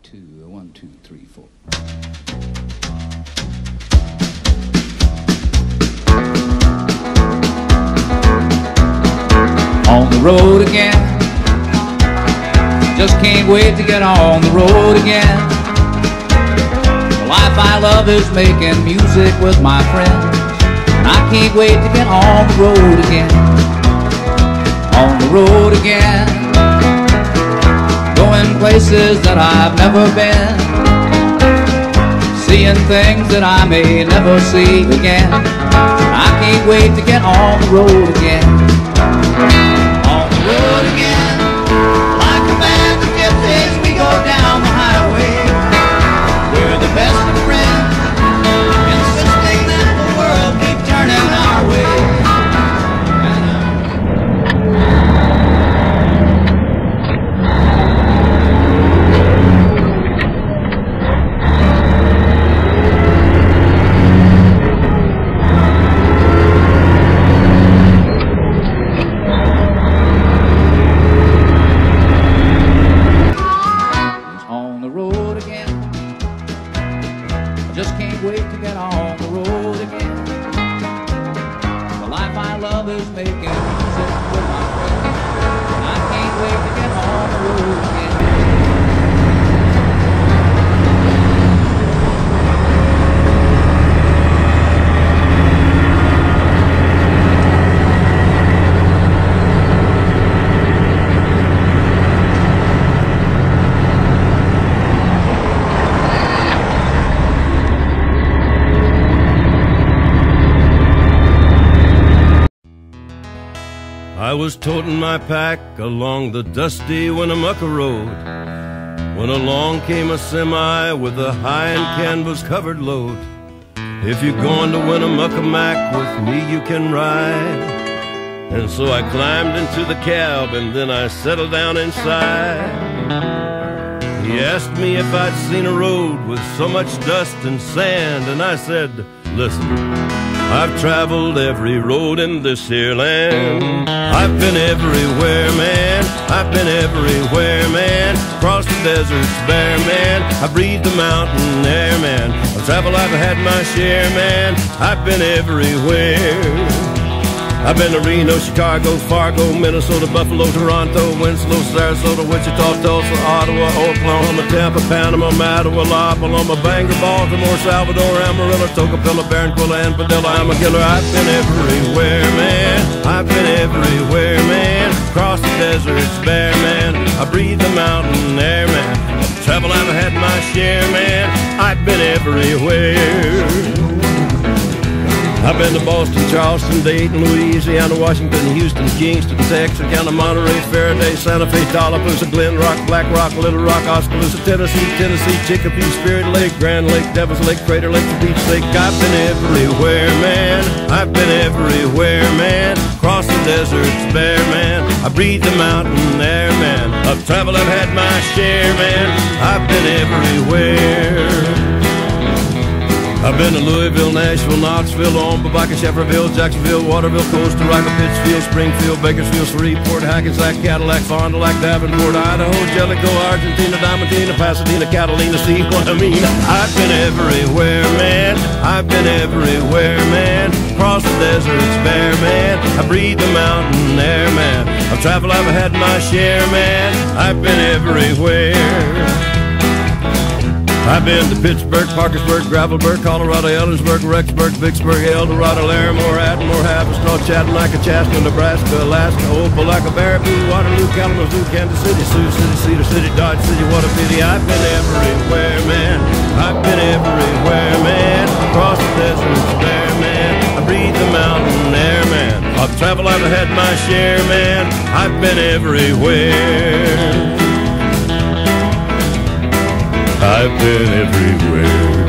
2, 1, 2, 3, 4. On the road again, just can't wait to get on the road again. The life I love is making music with my friends, and I can't wait to get on the road again. On the road again, going places that I've never been, seeing things that I may never see again. I can't wait to get on the road again. On the road again, like a band of gypsies, we go down the highway. We're the best of friends, insisting that the world keep turning our way. Just can't wait to get on the road again. The life I love is making music with my friends, and I can't wait to get on the road again. I was toting my pack along the dusty Winnemucca road when along came a semi with a high and canvas covered load. If you're going to Winnemucca Mac with me, you can ride. And so I climbed into the cab and then I settled down inside. He asked me if I'd seen a road with so much dust and sand, and I said, listen, I've traveled every road in this here land. I've been everywhere, man. I've been everywhere, man. Across the deserts bare, man. I breathed the mountain air, man. Of travel I've had my share, man. I've been everywhere. I've been to Reno, Chicago, Fargo, Minnesota, Buffalo, Toronto, Winslow, Sarasota, Wichita, Tulsa, Ottawa, Oklahoma, Tampa, Panama, Mattawa, La Paloma, Bangor, Baltimore, Salvador, Amarillo, Tocopilla, Barranquilla, and Padilla. I'm a killer. I've been everywhere, man. I've been everywhere, man. Across the deserts bare, man. I breathe the mountain air, man. Of travel I've had my share, man. I've been everywhere. I've been to Boston, Charleston, Dayton, Louisiana, Washington, Houston, Kingston, Texarkana, Monterey, Faraday, Santa Fe, Tallapoosa, Glen Rock, Black Rock, Little Rock, Oskaloosa, Tennessee, Chicopee, Spirit Lake, Grand Lake, Devil's Lake, Crater Lake, Beach Lake. I've been everywhere, man. I've been everywhere, man. Across the deserts bare, man. I breathe the mountain air, man. Of travel I've had my share, man. I've been everywhere. I've been to Louisville, Nashville, Knoxville, Omaha, Shefferville, Jacksonville, Waterville, Costa Rica, Pittsfield, Springfield, Bakersfield, Shreveport, Hackensack, Cadillac, Fond du Lac, Davenport, Idaho, Jellicoe, Argentina, Diamantina, Pasadena, Catalina. See what I mean? I've been everywhere, man. I've been everywhere, man. Across the deserts bare, man. I breathe the mountain air, man. Of travel I've had my share, man. I've been everywhere. I've been to Pittsburgh, Parkersburg, Gravelburg, Colorado, Ellensburg, Rexburg, Vicksburg, El Dorado, Larimore, Atmore, Haverstraw, Chattanooga, Chaska, Nebraska, Alaska, Opelika, Baraboo, Waterloo, Kalamazoo, Kansas City, Sioux City, Cedar City, Dodge City. What a pity. I've been everywhere, man. I've been everywhere, man. Across the deserts bare, man. I breathe the mountain air, man. Of travel I've had my share, man. I've been everywhere. I've been everywhere.